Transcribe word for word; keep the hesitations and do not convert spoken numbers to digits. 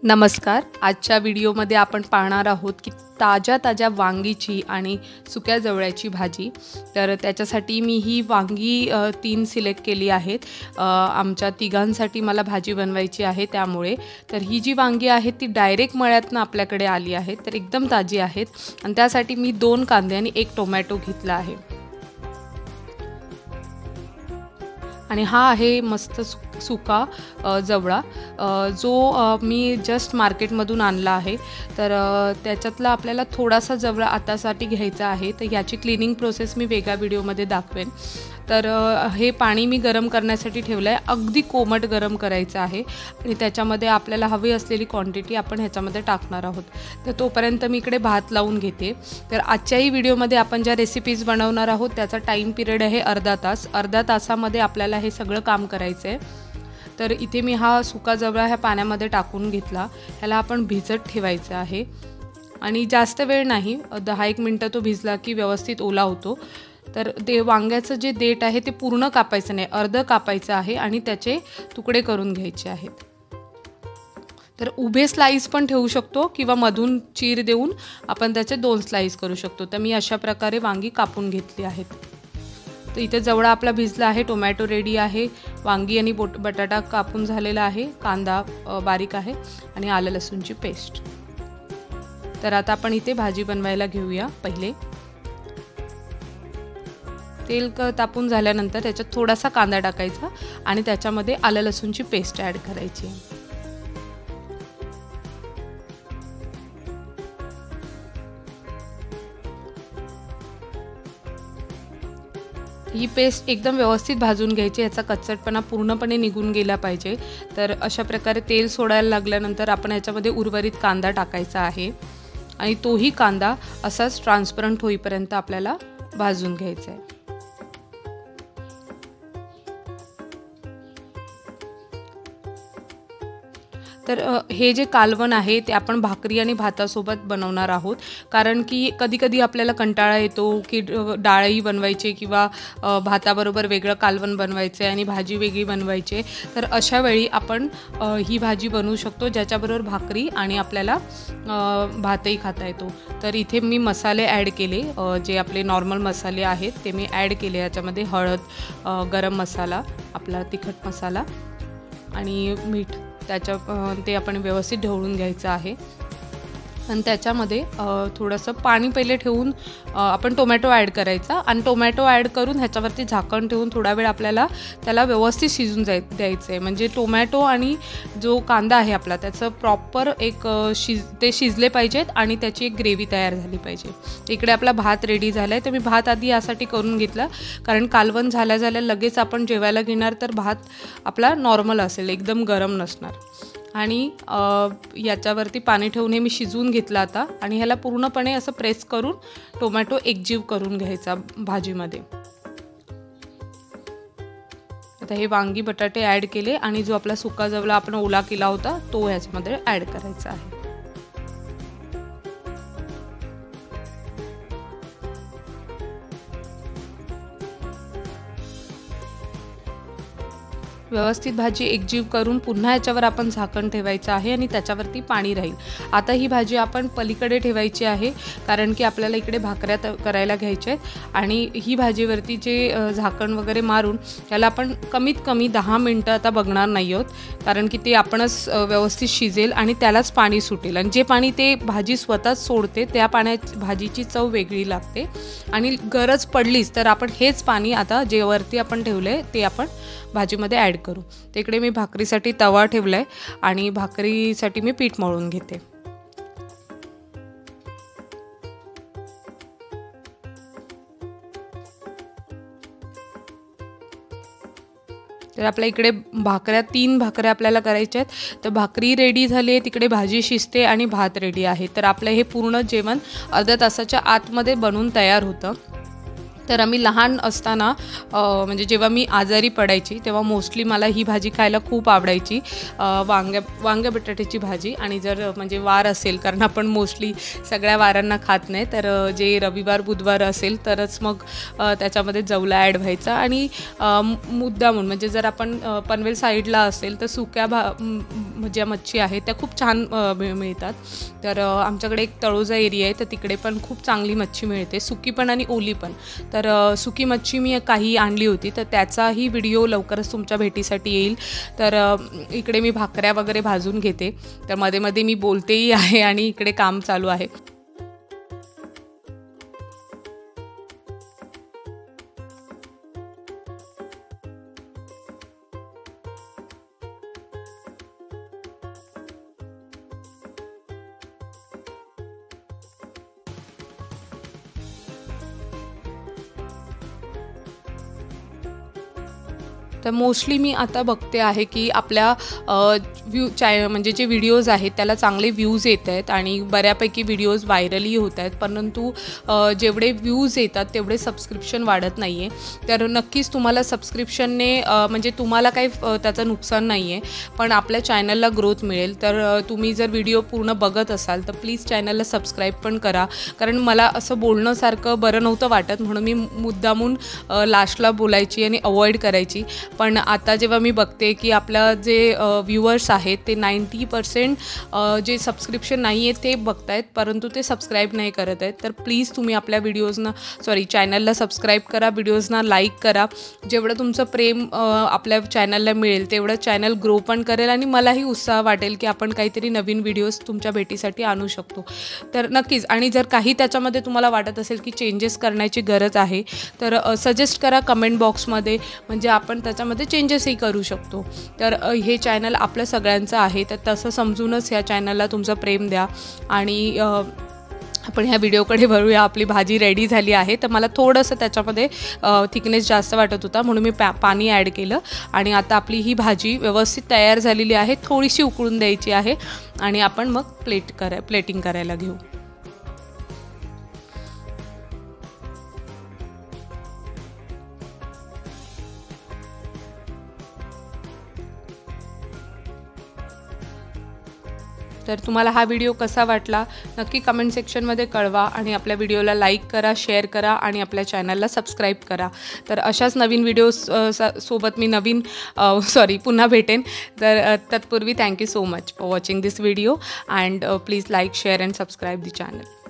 नमस्कार. आजच्या व्हिडिओमध्ये आपण पाहणार आहोत की ताज्या ताज्या वांगीची आणि सुक्या जवळ्याची भाजी. तर त्याच्यासाठी मी ही वांगी तीन सिलेक्ट केली आहेत. आमच्या तिघांसाठी मला भाजी बनवायची आहे, त्यामुळे तर ही जी वांगी आहेत ती डायरेक्ट मळ्यातनं आपल्याकडे आली आहेत, तर एकदम ताजी आहेत. आणि त्यासाठी मी दोन कांदे आणि एक टोमॅटो घेतला आहे. आणि हा आहे मस्त सु सुका जवळा, जो मी जस्ट मार्केटमधून आणला आहे. तर त्याच्यातला आपल्याला थोडासा जवळा आतासाठी घ्यायचा आहे. तर याची क्लिनिंग प्रोसेस मी वेगळ्या व्हिडिओमध्ये दाखवेन. तर हे पाणी मी गरम करण्यासाठी ठेवलं आहे. अगदी कोमट गरम करायचं आहे आणि त्याच्यामध्ये आपल्याला हवी असलेली क्वांटिटी आपण ह्याच्यामध्ये टाकणार आहोत. तर तोपर्यंत मी इकडे भात लावून घेते. तर आजच्याही व्हिडिओमध्ये आपण ज्या रेसिपीज बनवणार आहोत त्याचा टाईम पिरियड आहे अर्धा तास. अर्धा तासामध्ये आपल्याला हे सगळं काम करायचं आहे. तर इथे मी हा सुका जवळा ह्या पाण्यामध्ये टाकून घेतला. ह्याला आपण भिजत ठेवायचं आहे आणि जास्त वेळ नाही, दहा एक मिनटं तो भिजला की व्यवस्थित ओला होतो. तर ते वांग्याचं जे देठ आहे ते पूर्ण कापायचं नाही, अर्ध कापायचं आहे आणि त्याचे तुकडे करून घ्यायचे आहेत. तर उभे स्लाईस पण ठेवू शकतो किंवा मधून चीर देऊन आपण त्याचे दोन स्लाईस करू शकतो. तर मी अशा प्रकारे वांगी कापून घेतली आहेत. तर इथे जवळा आपला भिजला आहे, टोमॅटो रेडी आहे, वांगी आणि बोट बटाटा कापून झालेला आहे, कांदा बारीक आहे आणि आलं लसूणची पेस्ट. तर आता आपण इथे भाजी बनवायला घेऊया. पहिले तेल तापून झाल्यानंतर त्याच्यात थोडासा कांदा टाकायचा आणि त्याच्यामध्ये आलं लसूणची पेस्ट ॲड करायची. ही पेस्ट एकदम व्यवस्थित भाजून घ्यायची, याचा कच्चटपणा पूर्णपणे निघून गेला पाहिजे. तर अशा प्रकारे तेल सोडायला लागल्यानंतर आपण याच्यामध्ये उर्वरित कांदा टाकायचा आहे आणि तोही कांदा असाच ट्रान्सपरंट होईपर्यंत आपल्याला भाजून घ्यायचा आहे. तर हे जे कालवण आहे ते आपण भाकरी आणि भातासोबत बनवणार आहोत. कारण की कधी कधी आपल्याला कंटाळा येतो की डाळही बनवायचे किंवा भाताबरोबर वेगळं कालवण बनवायचं आहे आणि भाजी वेगळी बनवायची. तर अशा वेळी आपण ही भाजी बनवू शकतो ज्याच्याबरोबर भाकरी आणि आपल्याला भातही खाता येतो. तर इथे मी मसाले ॲड केले, जे आपले नॉर्मल मसाले आहेत ते मी ॲड केले. याच्यामध्ये हळद, गरम मसाला, आपला तिखट मसाला आणि मीठ, त्याच्या ते आपण व्यवस्थित ढवळून घ्यायचं आहे. आणि त्याच्यामध्ये थोडंसं पाणी पहिले ठेवून आपण टोमॅटो ॲड करायचा आणि टोमॅटो ॲड करून ह्याच्यावरती झाकण ठेवून थोडा वेळ आपल्याला त्याला व्यवस्थित शिजून जाय द्यायचं आहे. म्हणजे टोमॅटो आणि जो कांदा आहे आपला त्याचं प्रॉपर एक शिज ते शिजले पाहिजेत आणि त्याची एक ग्रेव्ही तयार झाली पाहिजे. इकडे आपला भात रेडी झाला आहे. तर मी भात आधी यासाठी करून घेतला कारण कालवण झाल्या झाल्या लगेच आपण जेवायला घेणार तर भात आपला नॉर्मल असेल, एकदम गरम नसणार. आणि याच्यावरती पाणी ठेवून हे मी शिजवून घेतलं आता आणि ह्याला पूर्णपणे असं प्रेस करून टोमॅटो एकजीव करून घ्यायचा भाजीमध्ये. आता हे वांगी बटाटे ॲड केले आणि जो आपला सुका जवळा आपण ओला केला होता तो ह्याच्यामध्ये ॲड करायचा आहे. व्यवस्थित भाजी एकजीव करून पुन्हा याच्यावर आपण झाकण ठेवायचं आहे आणि त्याच्यावरती पाणी राहील. आता ही भाजी आपण पलीकडे ठेवायची आहे कारण की आपल्याला इकडे भाकऱ्या करायला घ्यायच्या आहेत. आणि ही भाजीवरती जे झाकण वगैरे मारून त्याला आपण कमीत कमी दहा मिनटं आता बघणार नाही आहोत, कारण की ते आपणच व्यवस्थित शिजेल आणि त्यालाच पाणी सुटेल. आणि जे पाणी ते भाजी स्वतःच सोडते त्या पाण्याची भाजीची चव वेगळी लागते. आणि गरज पडलीच तर आपण हेच पाणी आता जे वरती आपण ठेवलं आहे ते आपण भाजीमध्ये ॲड करू. तिकडे मी भाकरीसाठी तवा ठेवला आहे आणि भाकरीसाठी मी पीठ मळून घेते. तर आपल्या इकडे भाकऱ्या तीन भाकऱ्या आपल्याला करायच्या आहेत. तर भाकरी रेडी झाली आहे, तिकडे भाजी शिजते आणि भात रेडी आहे. तर आपलं हे पूर्ण जेवण अर्ध्या तासाच्या आतमध्ये बनवून तयार होतं. तर आम्ही लहान असताना म्हणजे जेव्हा मी आजारी पडायची तेव्हा मोस्टली मला ही भाजी खायला खूप आवडायची, वांग्या वांग्या बटाट्याची भाजी. आणि जर म्हणजे वार असेल, कारण आपण मोस्टली सगळ्या वारांना खात नाही, तर जे रविवार बुधवार असेल तरच मग त्याच्यामध्ये जवला ॲड व्हायचा. आणि मुद्दामून म्हणजे जर आपण पनवेल साईडला असेल तर सुक्या भा ज्या मच्छी आहेत त्या खूप छान मिळतात. तर आमच्याकडे एक तळोजा एरिया आहे, तर तिकडे पण खूप चांगली मच्छी मिळते, सुकी पण आणि ओली पण. तर सुकी मच्छी मी काही आणली होती, तर त्याचाही व्हिडिओ लवकरच तुमच्या भेटीसाठी येईल. तर इकडे मी भाकऱ्या वगैरे भाजून घेते, तर मध्ये मध्ये मी बोलतेही आहे आणि इकडे काम चालू आहे. तर मोस्टली मी आता बघते आहे की आपल्या व्ह्यू चॅ म्हणजे जे व्हिडिओज आहेत त्याला चांगले व्ह्यूज येत आहेत आणि बऱ्यापैकी व्हिडिओज व्हायरलही होत आहेत, परंतु जेवढे व्ह्यूज येतात तेवढे सबस्क्रिप्शन वाढत नाही आहे. तर नक्कीच तुम्हाला सबस्क्रिप्शनने म्हणजे तुम्हाला काही त्याचं नुकसान नाही आहे, पण आपल्या चॅनलला ग्रोथ मिळेल. तर तुम्ही जर व्हिडिओ पूर्ण बघत असाल तर प्लीज चॅनलला सबस्क्राईब पण करा, कारण मला असं बोलण्यासारखं बरं नव्हतं वाटत, म्हणून मी मुद्दामून लास्टला बोलायची आणि अवॉइड करायची. पण आता जेव्हा मी बघते की आपलं जे व्ह्यूअर्स आहेत ते नाईंटी पर्सेंट जे सबस्क्रिप्शन नाही आहे ते बघत आहेत, परंतु ते सबस्क्राईब नाही करत आहेत. तर प्लीज तुम्ही आपल्या व्हिडिओजना सॉरी चॅनलला सबस्क्राईब करा, व्हिडिओजना लाईक करा. जेवढं तुमचं प्रेम आपल्या चॅनलला मिळेल तेवढं चॅनल ग्रो पण करेल आणि मलाही उत्साह वाटेल की आपण काहीतरी नवीन व्हिडिओज तुमच्या भेटीसाठी आणू शकतो. तर नक्कीच, आणि जर काही त्याच्यामध्ये तुम्हाला वाटत असेल की चेंजेस करण्याची गरज आहे तर सजेस्ट करा कमेंट बॉक्समध्ये, म्हणजे आपण त्याच्यामध्ये चेंजेसही करू शकतो. तर हे चॅनल आपलं सगळ्यांचं आहे, तर तसं समजूनच ह्या चॅनलला तुमचं प्रेम द्या. आणि आपण ह्या व्हिडिओकडे वळूया. आपली भाजी रेडी झाली आहे, तर मला थोडंसं त्याच्यामध्ये थिकनेस जास्त वाटत होता म्हणून मी पॅ पाणी ॲड केलं. आणि आता आपली ही भाजी व्यवस्थित तयार झालेली आहे, थोडीशी उकळून द्यायची आहे आणि आपण मग प्लेट करा प्लेटिंग करायला घेऊ. तर तुम्हाला हा व्हिडिओ कसा वाटला नक्की कमेंट सेक्शनमध्ये कळवा आणि आपल्या व्हिडिओला लाईक करा, शेअर करा आणि आपल्या चॅनलला सबस्क्राईब करा. तर अशाच नवीन व्हिडिओज सोबत मी नवीन सॉरी पुन्हा भेटेन. तर तत्पूर्वी thank you so much for watching this video and please like, share and subscribe the channel.